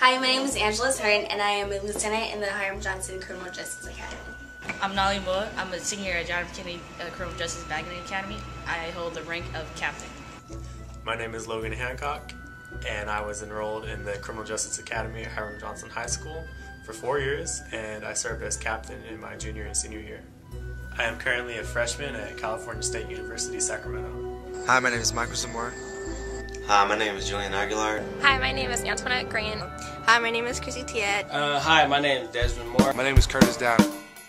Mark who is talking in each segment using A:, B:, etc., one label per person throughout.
A: Hi, my name is Angela Hearn, and I am a lieutenant in the Hiram Johnson Criminal Justice Academy.
B: I'm Nolly Moore. I'm a senior at John F. Kennedy Criminal Justice Battalion Academy. I hold the rank of captain.
C: My name is Logan Hancock, and I was enrolled in the Criminal Justice Academy at Hiram Johnson High School for 4 years, and I served as captain in my junior and senior year. I am currently a freshman at California State University, Sacramento.
D: Hi, my name is Michael Zamora.
E: Hi, my name is Julian Aguilar.
F: Hi, my name is Antoinette Green.
G: Hi, my name is Chrissy Tiet.
H: Hi, my name is Desmond Moore.
D: My name is Curtis Down.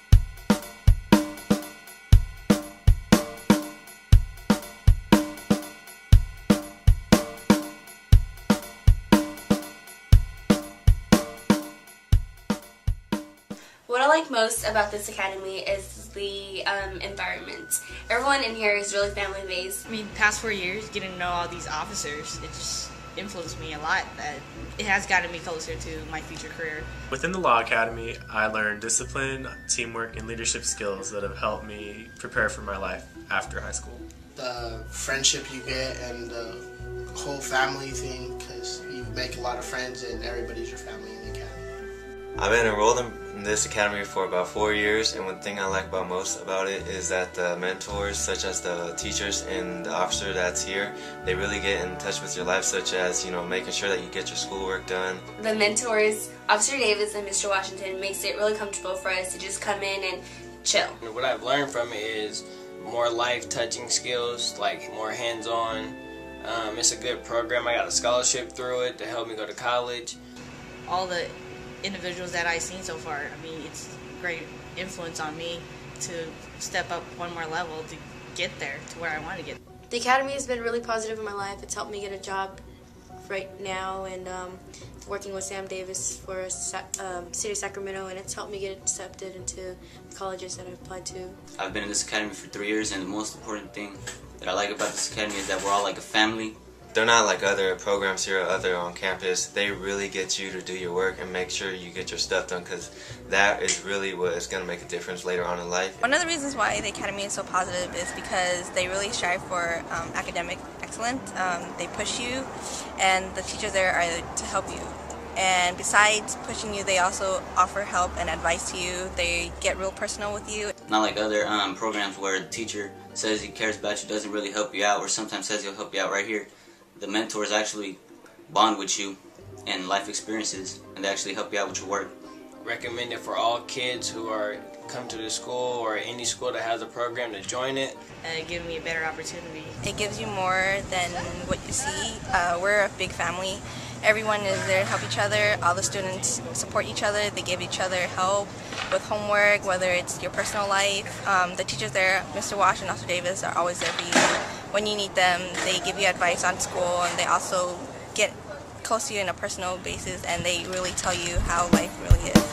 A: What I like most about this academy is the environment. Everyone in here is really family-based.
B: I mean, past 4 years, getting to know all these officers, it just influenced me a lot. That it has gotten me closer to my future career.
C: Within the Law Academy, I learned discipline, teamwork, and leadership skills that have helped me prepare for my life after high school.
I: The friendship you get and the whole family thing, because you make a lot of friends and everybody's your family in the academy.
E: I've been enrolled in this academy for about 4 years, and one thing I like about most about it is that the mentors, such as the teachers and the officer that's here, they really get in touch with your life, such as, making sure that you get your schoolwork done.
A: The mentors, Officer Davis and Mr. Washington, makes it really comfortable for us to just come in and chill.
H: What I've learned from it is more life-touching skills, like more hands-on. It's a good program. I got a scholarship through it to help me go to college.
B: All the individuals that I've seen so far, I mean, it's a great influence on me to step up one more level to get there to where I want to get.
G: The academy has been really positive in my life. It's helped me get a job right now, and working with Sam Davis for City of Sacramento, and it's helped me get accepted into the colleges that I've applied to.
J: I've been in this academy for 3 years, and the most important thing that I like about this academy is that we're all like a family.
E: They're not like other programs here or other on campus. They really get you to do your work and make sure you get your stuff done, because that is really what is going to make a difference later on in life.
G: One of the reasons why the academy is so positive is because they really strive for academic excellence. They push you, and the teachers there are to help you. And besides pushing you, they also offer help and advice to you. They get real personal with you.
J: Not like other programs where the teacher says he cares about you, doesn't really help you out, or sometimes says he'll help you out right here. The mentors actually bond with you and life experiences, and they actually help you out with your work.
H: Recommend it for all kids who come to the school or any school that has a program to join it.
B: Give me a better opportunity.
G: It gives you more than what you see. We're a big family. Everyone is there to help each other. All the students support each other. They give each other help with homework, whether it's your personal life. The teachers there, Mr. Wash and Officer Davis, are always there for you. When you need them, they give you advice on school, and they also get close to you on a personal basis, and they really tell you how life really is.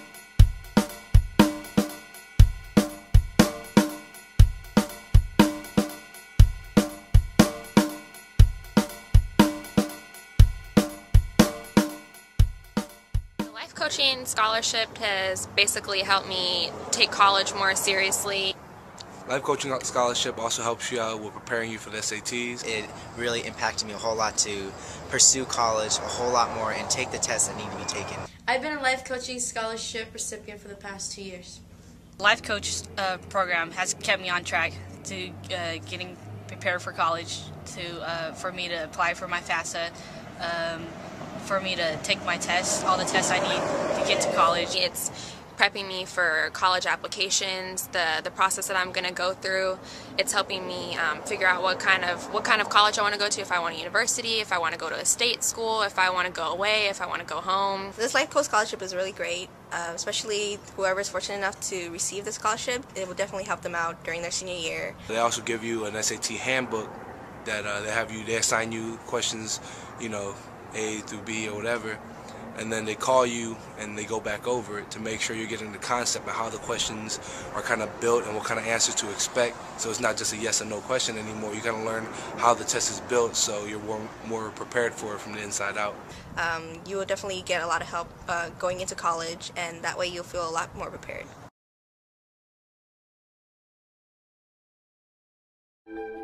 F: Life coaching scholarship has basically helped me take college more seriously.
D: Life Coaching Scholarship also helps you out with preparing you for the SATs.
K: It really impacted me a whole lot to pursue college a whole lot more and take the tests that need to be taken.
G: I've been a Life Coaching Scholarship recipient for the past 2 years.
B: Life Coach program has kept me on track to getting prepared for college, for me to apply for my FAFSA, for me to take my tests, all the tests I need to get to college.
F: It's prepping me for college applications, the process that I'm going to go through. It's helping me figure out what kind of college I want to go to, if I want a university, if I want to go to a state school, if I want to go away, if I want to go home.
G: This Life Coach Scholarship is really great, especially whoever is fortunate enough to receive the scholarship. It will definitely help them out during their senior year.
D: They also give you an SAT handbook that they assign you questions, A through B or whatever, and then they call you and they go back over it to make sure you're getting the concept of how the questions are kind of built and what kind of answers to expect. So it's not just a yes or no question anymore. You kind of learn how the test is built, so you're more prepared for it from the inside out.
G: You will definitely get a lot of help going into college, and that way you'll feel a lot more prepared.